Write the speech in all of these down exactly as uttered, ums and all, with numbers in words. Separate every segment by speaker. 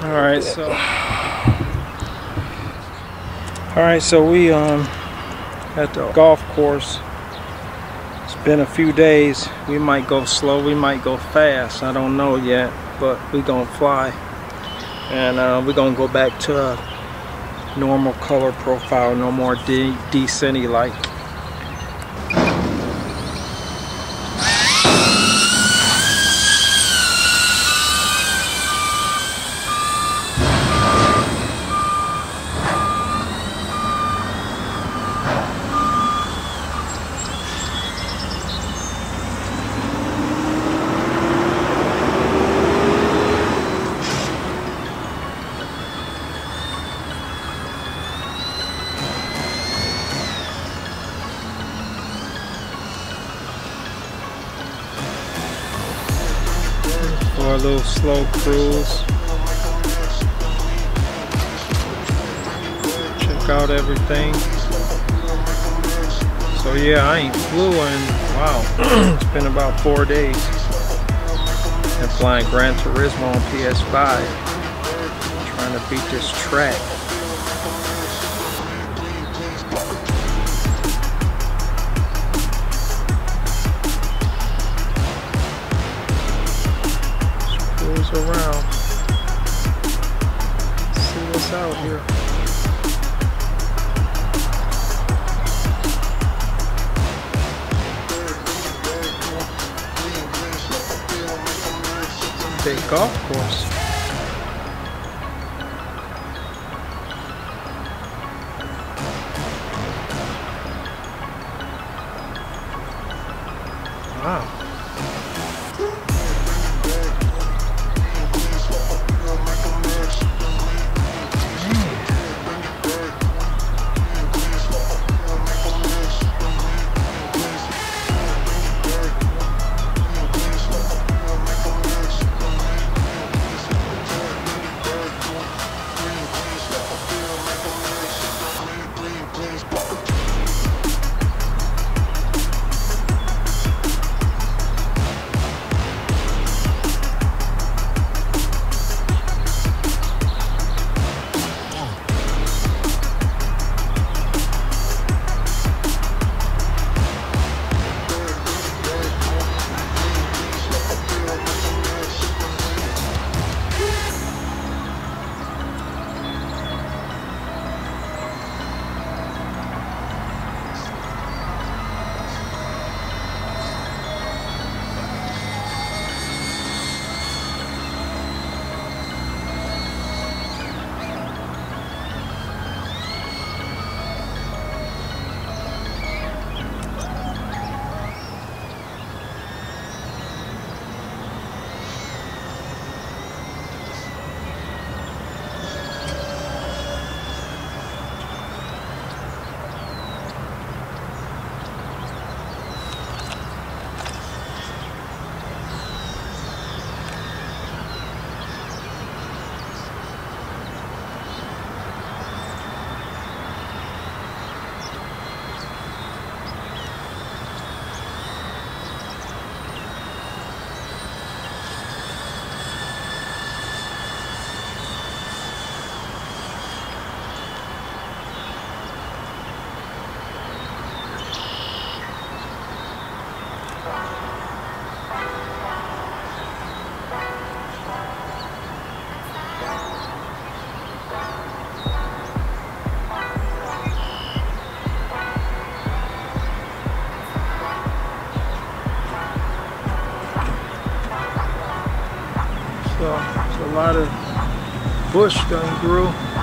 Speaker 1: Alright, so Alright, so we um at the golf course. It's been a few days. We might go slow, we might go fast. I don't know yet, but we gonna fly. And uh, we're gonna go back to a normal color profile, no more D D-Cine light. For a little slow cruise. Check out everything. So yeah, I ain't flew in, wow, it's been about four days. Been flying Gran Turismo on P S five. Trying to beat this track. Around, see what's out here. Big golf course. Wow. So there's a lot of bush done grew.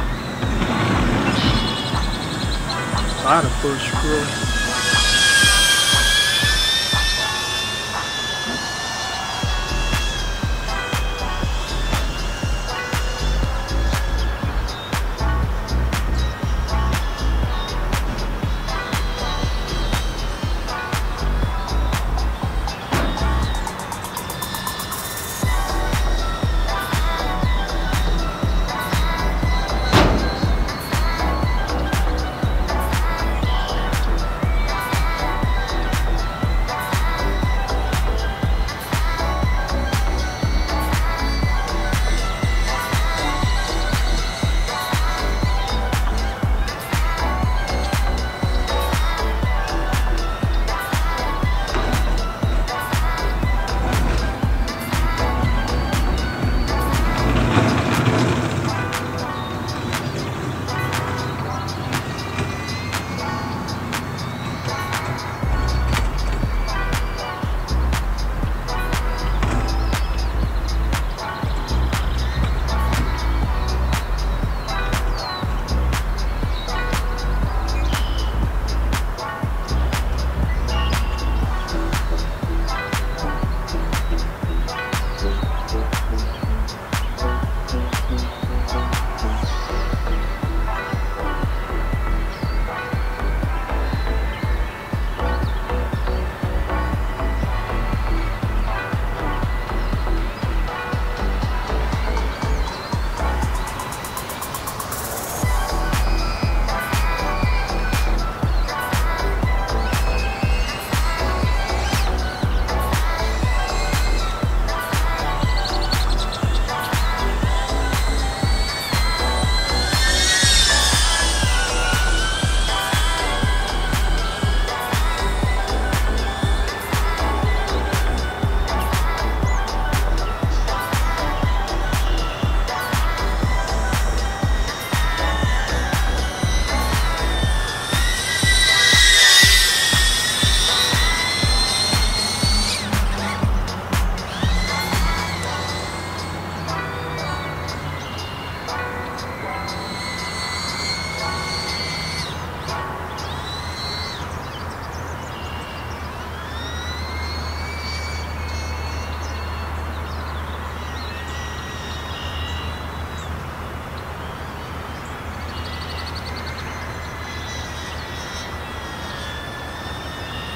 Speaker 1: A lot of bush grew.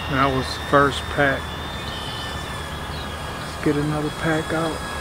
Speaker 1: That was the first pack. Let's get another pack out.